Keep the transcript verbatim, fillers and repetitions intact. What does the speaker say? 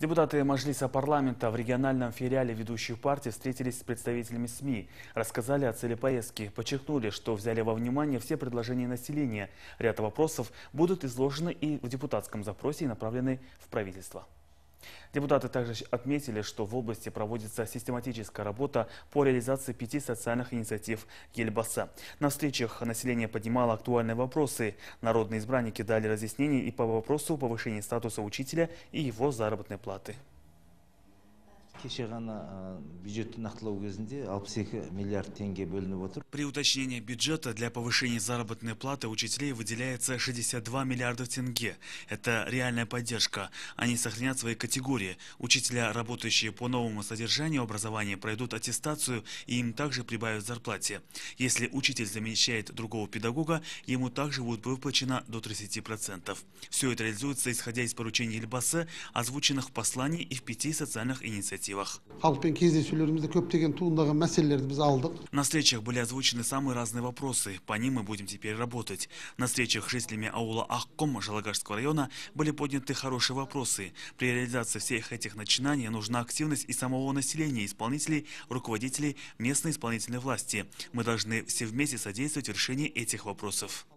Депутаты Маджлиса парламента в региональном филиале ведущих партий встретились с представителями СМИ, рассказали о цели поездки, подчеркнули, что взяли во внимание все предложения населения. Ряд вопросов будут изложены и в депутатском запросе, направленной в правительство. Депутаты также отметили, что в области проводится систематическая работа по реализации пяти социальных инициатив Ельбаса. На встречах население поднимало актуальные вопросы. Народные избранники дали разъяснения и по вопросу повышения статуса учителя и его заработной платы. При уточнении бюджета для повышения заработной платы учителей выделяется шестьдесят два миллиарда тенге. Это реальная поддержка. Они сохранят свои категории. Учителя, работающие по новому содержанию образования, пройдут аттестацию и им также прибавят зарплате. Если учитель замещает другого педагога, ему также будет выплачено до тридцати процентов. Все это реализуется исходя из поручений Ельбасы, озвученных в послании и в пяти социальных инициативах. На встречах были озвучены самые разные вопросы, по ним мы будем теперь работать. На встречах с жителями аула Ахком Жалагашского района были подняты хорошие вопросы. При реализации всех этих начинаний нужна активность и самого населения, исполнителей, руководителей местной исполнительной власти. Мы должны все вместе содействовать решению этих вопросов.